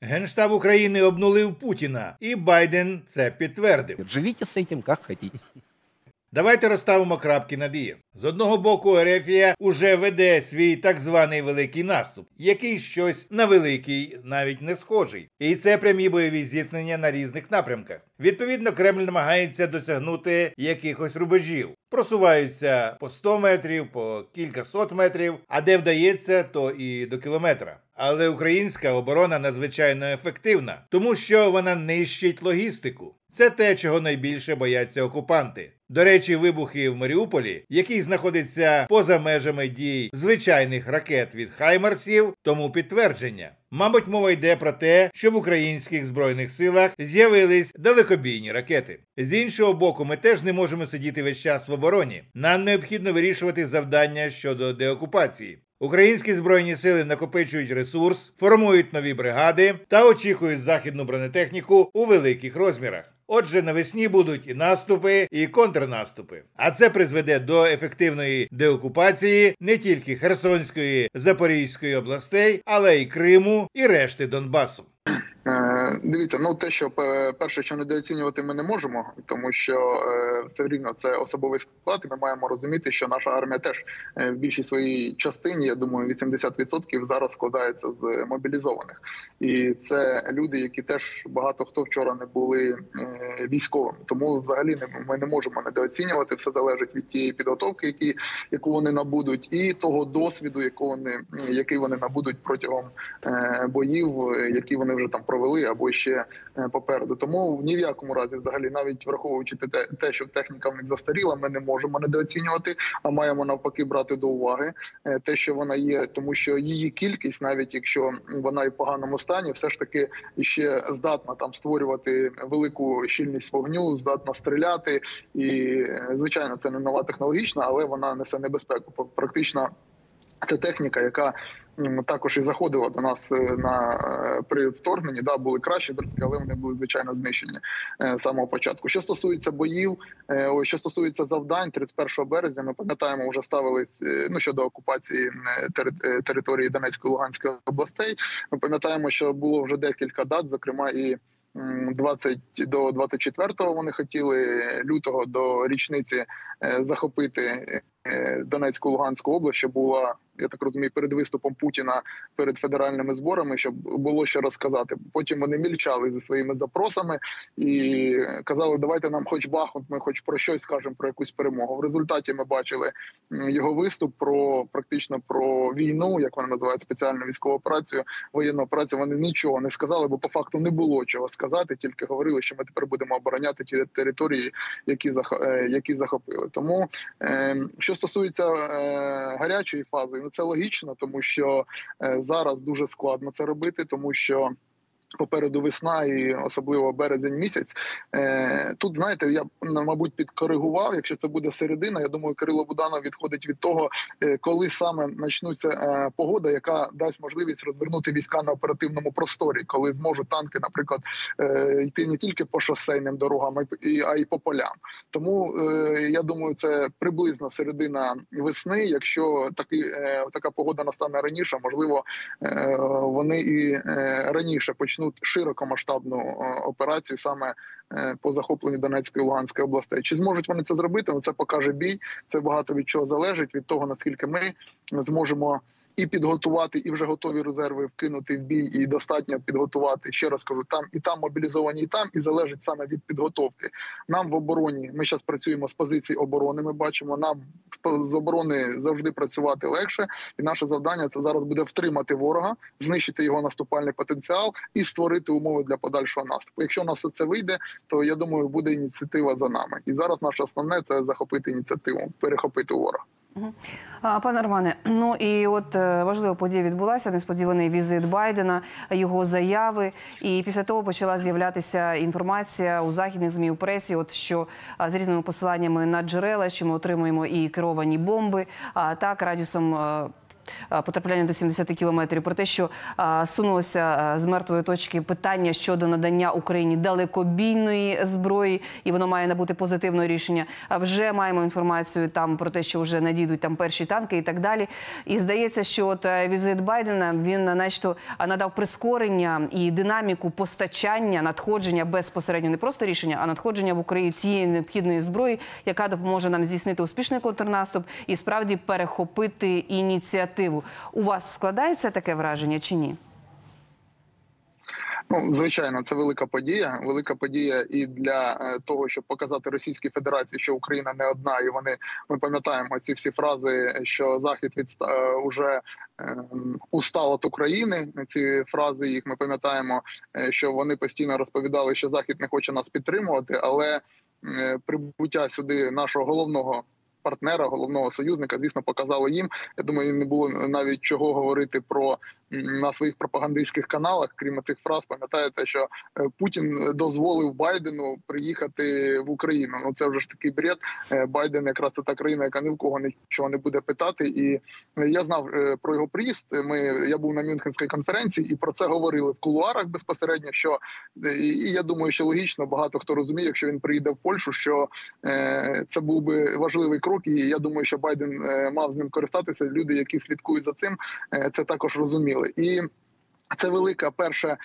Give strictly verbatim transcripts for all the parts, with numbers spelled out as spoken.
Генштаб України обнулив Путіна, і Байден це підтвердив. Живіть з цим, як хочете. Давайте розставимо крапки над «і». З одного боку, Ерефія уже веде свій так званий великий наступ, який щось на великий навіть не схожий. І це прямі бойові зіткнення на різних напрямках. Відповідно, Кремль намагається досягнути якихось рубежів. Просуваються по сто метрів, по кількасот метрів, а де вдається, то і до кілометра. Але українська оборона надзвичайно ефективна, тому що вона нищить логістику. Це те, чого найбільше бояться окупанти. До речі, вибухи в Маріуполі, який знаходиться поза межами дій звичайних ракет від «Хаймарсів», тому підтвердження. Мабуть, мова йде про те, що в українських збройних силах з'явились далекобійні ракети. З іншого боку, ми теж не можемо сидіти весь час в обороні. Нам необхідно вирішувати завдання щодо деокупації. Українські збройні сили накопичують ресурс, формують нові бригади та очікують західну бронетехніку у великих розмірах. Отже, навесні будуть і наступи, і контрнаступи. А це призведе до ефективної деокупації не тільки Херсонської, Запорізької областей, але й Криму і решти Донбасу. Дивіться, ну те, що перше, що недооцінювати ми не можемо, тому що е, все рівно це особовий склад, і ми маємо розуміти, що наша армія теж в більшій своїй частині, я думаю, вісімдесят відсотків зараз складається з мобілізованих. І це люди, які теж багато хто вчора не були е, військовими. Тому взагалі не, ми не можемо недооцінювати, все залежить від тієї підготовки, які, яку вони набудуть, і того досвіду, яку вони, який вони набудуть протягом е, боїв, які вони вже там провели або ще попереду. Тому ні в якому разі, взагалі, навіть враховуючи те, те, що техніка в них застаріла, ми не можемо недооцінювати, а маємо навпаки брати до уваги те, що вона є, тому що її кількість, навіть якщо вона і в поганому стані, все ж таки ще здатна там створювати велику щільність вогню, здатна стріляти. І, звичайно, це не нова технологічна, але вона несе небезпеку. Практично це техніка, яка також і заходила до нас на при вторгненні. Да, були кращі зразки, але вони були, звичайно, знищені з самого початку. Що стосується боїв, що стосується завдань, тридцять першого березня, ми пам'ятаємо, вже ставились, ну, щодо окупації території Донецької, Луганської областей. Ми пам'ятаємо, що було вже декілька дат, зокрема і двадцять до двадцять четвертого вони хотіли лютого до річниці захопити Донецьку, Луганську область, що була, я так розумію, перед виступом Путіна перед федеральними зборами, щоб було що розказати. Потім вони мільчали зі своїми запросами і казали, давайте нам хоч Бахмут, ми хоч про щось скажемо, про якусь перемогу. В результаті ми бачили його виступ про практично про війну, як вони називають, спеціальну військову операцію, воєнну операцію. Вони нічого не сказали, бо по факту не було чого сказати, тільки говорили, що ми тепер будемо обороняти ті території, які, які захопили. Тому, що стосується гарячої фази, ну це логічно, тому що е, зараз дуже складно це робити, тому що попереду весна і особливо березень місяць. Е, тут, знаєте, я, мабуть, підкоригував, якщо це буде середина, я думаю, Кирило Буданов відходить від того, е, коли саме почнеться е, погода, яка дасть можливість розвернути війська на оперативному просторі, коли зможуть танки, наприклад, е, йти не тільки по шосейним дорогам, а й, а й по полям. Тому, е, я думаю, це приблизно середина весни. Якщо таки, е, така погода настане раніше, можливо, е, вони і е, раніше почнуть широкомасштабну операцію саме по захопленню Донецької і Луганської областей. Чи зможуть вони це зробити? Ну, це покаже бій. Це багато від чого залежить, від того, наскільки ми зможемо і підготувати, і вже готові резерви вкинути в бій, і достатньо підготувати. Ще раз кажу, там і там мобілізовані, і там, і залежить саме від підготовки. Нам в обороні, ми зараз працюємо з позиції оборони, ми бачимо, нам з оборони завжди працювати легше, і наше завдання це зараз буде втримати ворога, знищити його наступальний потенціал і створити умови для подальшого наступу. Якщо у нас це вийде, то, я думаю, буде ініціатива за нами. І зараз наше основне – це захопити ініціативу, перехопити ворога. Пане Романе, ну і от важлива подія відбулася, несподіваний візит Байдена, його заяви, і після того почала з'являтися інформація у західних ЗМІ, у пресі, от що з різними посиланнями на джерела, що ми отримуємо і керовані бомби, а так радіусом потрапляння до сімдесят кілометрів, про те, що сунулося з мертвої точки питання щодо надання Україні далекобійної зброї, і воно має набути позитивного рішення. Вже маємо інформацію там про те, що вже надійдуть там перші танки і так далі. І здається, що от візит Байдена, він начебто надав прискорення і динаміку постачання, надходження безпосередньо, не просто рішення, а надходження в Україну тієї необхідної зброї, яка допоможе нам здійснити успішний контрнаступ і справді перехопити ініціативу. У вас складається таке враження чи ні? Ну, звичайно, це велика подія. Велика подія і для того, щоб показати Російській Федерації, що Україна не одна, і вони, ми пам'ятаємо ці всі фрази, що Захід відста... уже е, устав від України. Ці фрази їх ми пам'ятаємо, що вони постійно розповідали, що Захід не хоче нас підтримувати, але е, прибуття сюди нашого головного партнера, головного союзника, звісно, показало їм. Я думаю, не було навіть чого говорити про на своїх пропагандистських каналах, крім цих фраз. Пам'ятаєте, що Путін дозволив Байдену приїхати в Україну. Ну це вже ж такий бред. Байден якраз це та країна, яка ні в кого нічого не буде питати. І я знав про його приїзд. Ми я був на Мюнхенській конференції і про це говорили в кулуарах безпосередньо. Що і, і я думаю, що логічно багато хто розуміє, якщо він приїде в Польщу, що е, це був би важливий крок. І я думаю, що Байден е, мав з ним користатися. Люди, які слідкують за цим, е, це також розуміли. І це велика перша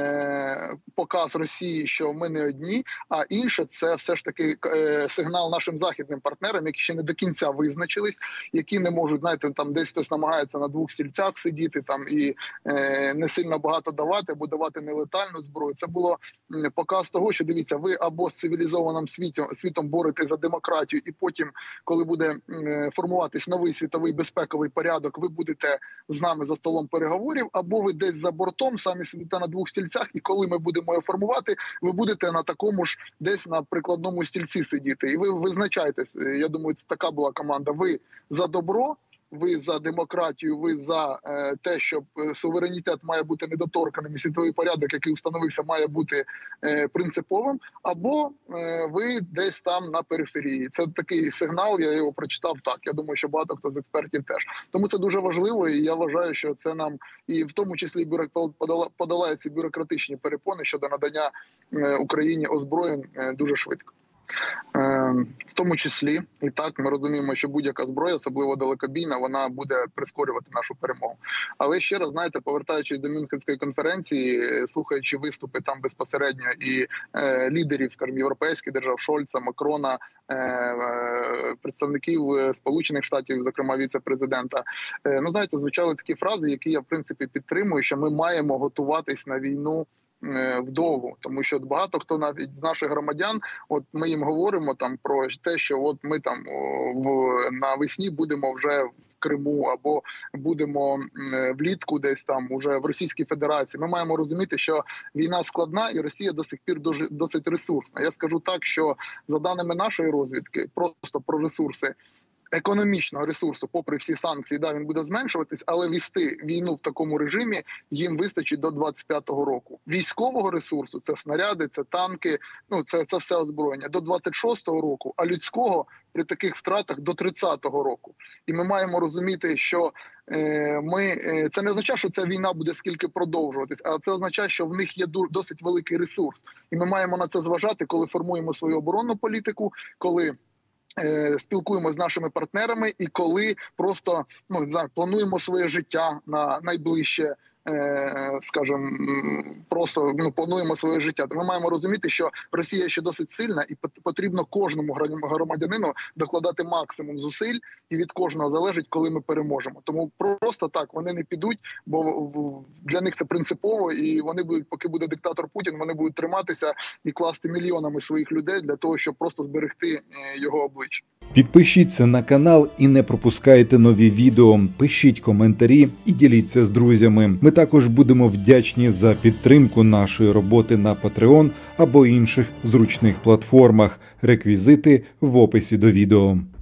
е, показ Росії, що ми не одні, а інше це все ж таки е, сигнал нашим західним партнерам, які ще не до кінця визначились, які не можуть, знаєте, там десь хтось намагається на двох стільцях сидіти там і е, не сильно багато давати, або давати нелетальну зброю. Це було показ того, що дивіться, ви або з цивілізованим світом, світом борете за демократію, і потім, коли буде е, формуватись новий світовий безпековий порядок, ви будете з нами за столом переговорів, або ви десь за бортом, самі сидите на двох стільцях, і коли ми будемо його формувати, ви будете на такому ж десь на прикладному стільці сидіти. І ви визначаєтесь, я думаю, це така була команда. Ви за добро, ви за демократію, ви за е, те, щоб суверенітет має бути недоторканим, і світовий порядок, який встановився, має бути е, принциповим, або е, ви десь там на периферії. Це такий сигнал, я його прочитав так. Я думаю, що багато хто з експертів теж. Тому це дуже важливо, і я вважаю, що це нам, і в тому числі подолає ці бюрократичні перепони щодо надання е, Україні озброєнь е, дуже швидко. В тому числі, і так, ми розуміємо, що будь-яка зброя, особливо далекобійна, вона буде прискорювати нашу перемогу. Але ще раз, знаєте, повертаючись до Мюнхенської конференції, слухаючи виступи там безпосередньо і е, лідерів, скажімо, європейських держав, Шольца, Макрона, е, е, представників Сполучених Штатів, зокрема віце-президента, е, ну, знаєте, звучали такі фрази, які я, в принципі, підтримую, що ми маємо готуватись на війну вдовго, тому що багато хто навіть з наших громадян, от ми їм говоримо там про те, що от ми там в навесні будемо вже в Криму або будемо влітку десь там уже в Російській Федерації. Ми маємо розуміти, що війна складна і Росія до сих пір дуже, досить ресурсна. Я скажу так, що за даними нашої розвідки, просто про ресурси, економічного ресурсу, попри всі санкції, да, він буде зменшуватись, але вести війну в такому режимі їм вистачить до двадцять п'ятого року. Військового ресурсу – це снаряди, це танки, ну це, це все озброєння. До двадцять шостого року, а людського при таких втратах до тридцятого року. І ми маємо розуміти, що е, ми е, це не означає, що ця війна буде скільки продовжуватись, а це означає, що в них є досить великий ресурс. І ми маємо на це зважати, коли формуємо свою оборонну політику, коли спілкуємося з нашими партнерами і коли просто ну не знаю, плануємо своє життя на найближче, скажімо, просто ну, плануємо своє життя. То ми маємо розуміти, що Росія ще досить сильна і потрібно кожному громадянину докладати максимум зусиль, і від кожного залежить, коли ми переможемо. Тому просто так вони не підуть, бо для них це принципово, і вони будуть, поки буде диктатор Путін, вони будуть триматися і класти мільйонами своїх людей для того, щоб просто зберегти його обличчя. Підпишіться на канал і не пропускайте нові відео, пишіть коментарі і діліться з друзями. Ми також будемо вдячні за підтримку нашої роботи на Patreon або інших зручних платформах. Реквізити в описі до відео.